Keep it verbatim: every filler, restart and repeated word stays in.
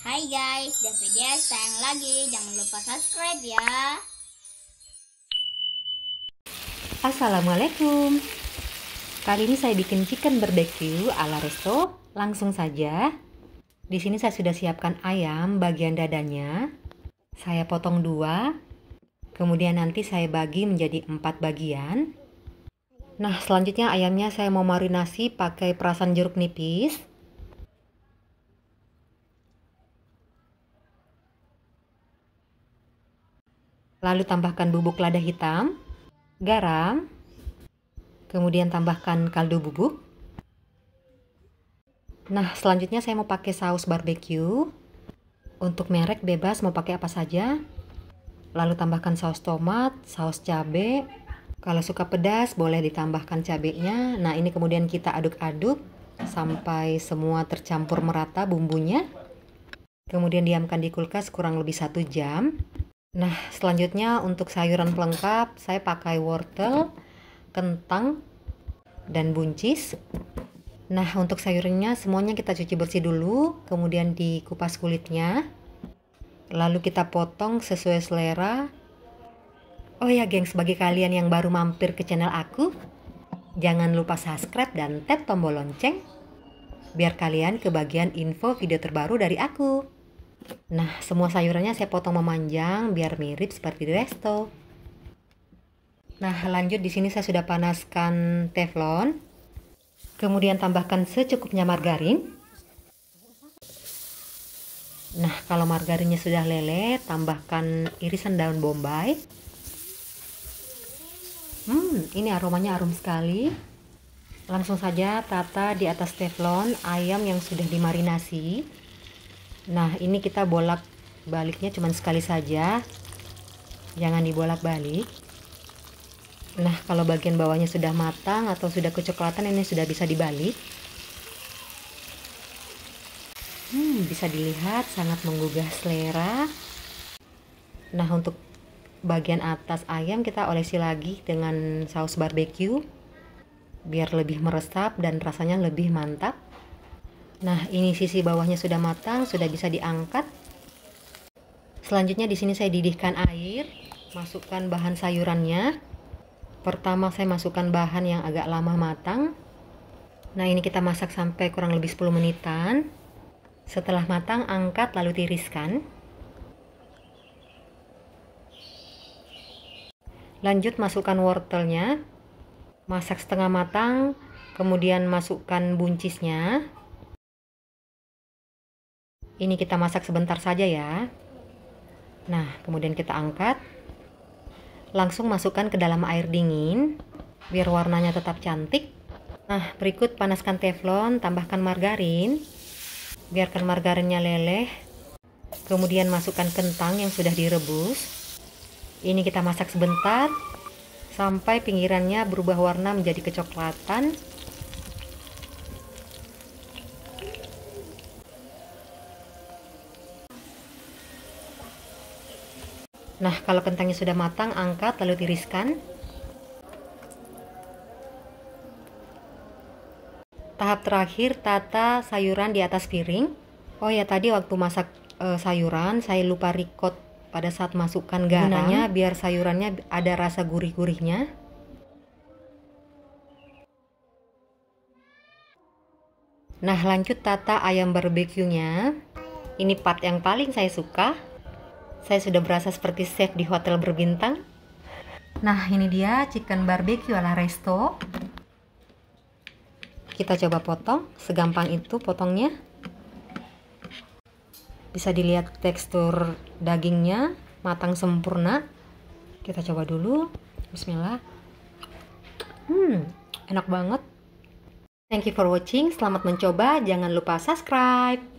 Hai guys, Davidia sayang lagi. Jangan lupa subscribe ya. Assalamualaikum. Kali ini saya bikin chicken barbecue ala resto. Langsung saja. Di sini saya sudah siapkan ayam bagian dadanya. Saya potong dua. Kemudian nanti saya bagi menjadi empat bagian. Nah, selanjutnya ayamnya saya mau marinasi pakai perasan jeruk nipis. Lalu tambahkan bubuk lada hitam, garam, kemudian tambahkan kaldu bubuk. Nah, selanjutnya saya mau pakai saus barbecue. Untuk merek bebas mau pakai apa saja. Lalu tambahkan saus tomat, saus cabai. Kalau suka pedas boleh ditambahkan cabenya. Nah, ini kemudian kita aduk-aduk sampai semua tercampur merata bumbunya. Kemudian diamkan di kulkas kurang lebih satu jam. Nah, selanjutnya untuk sayuran pelengkap saya pakai wortel, kentang, dan buncis. Nah, untuk sayurnya semuanya kita cuci bersih dulu, kemudian dikupas kulitnya. Lalu kita potong sesuai selera. Oh ya gengs, bagi kalian yang baru mampir ke channel aku, jangan lupa subscribe dan tap tombol lonceng biar kalian kebagian info video terbaru dari aku. Nah, semua sayurannya saya potong memanjang biar mirip seperti di resto. Nah, lanjut di sini saya sudah panaskan teflon. Kemudian tambahkan secukupnya margarin. Nah, kalau margarinnya sudah leleh, tambahkan irisan daun bombay. Hmm, ini aromanya harum sekali. Langsung saja tata di atas teflon ayam yang sudah dimarinasi. Nah, ini kita bolak-baliknya cuma sekali saja. Jangan dibolak-balik. Nah, kalau bagian bawahnya sudah matang atau sudah kecoklatan, ini sudah bisa dibalik. Hmm, bisa dilihat sangat menggugah selera. Nah, untuk bagian atas ayam kita olesi lagi dengan saus barbecue biar lebih meresap dan rasanya lebih mantap. Nah, ini sisi bawahnya sudah matang, sudah bisa diangkat. Selanjutnya di sini saya didihkan air, masukkan bahan sayurannya. Pertama saya masukkan bahan yang agak lama matang. Nah, ini kita masak sampai kurang lebih sepuluh menitan. Setelah matang, angkat lalu tiriskan. Lanjut masukkan wortelnya. Masak setengah matang, kemudian masukkan buncisnya. Ini kita masak sebentar saja ya. Nah, kemudian kita angkat. Langsung masukkan ke dalam air dingin biar warnanya tetap cantik. Nah, berikut panaskan teflon, tambahkan margarin. Biarkan margarinnya leleh. Kemudian masukkan kentang yang sudah direbus. Ini kita masak sebentar sampai pinggirannya berubah warna menjadi kecoklatan. Nah, kalau kentangnya sudah matang, angkat lalu tiriskan. Tahap terakhir, tata sayuran di atas piring. Oh ya, tadi waktu masak e, sayuran, saya lupa record pada saat masukkan garamnya biar sayurannya ada rasa gurih-gurihnya. Nah, lanjut tata ayam barbeque-nya. Ini part yang paling saya suka. Saya sudah berasa seperti chef di hotel berbintang. Nah, ini dia chicken barbecue ala resto. Kita coba potong, segampang itu potongnya. Bisa dilihat tekstur dagingnya matang sempurna. Kita coba dulu. Bismillah. Hmm, enak banget. Thank you for watching. Selamat mencoba. Jangan lupa subscribe.